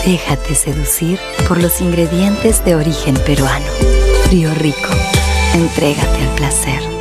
Déjate seducir por los ingredientes de origen peruano. Río Rico. Entrégate al placer.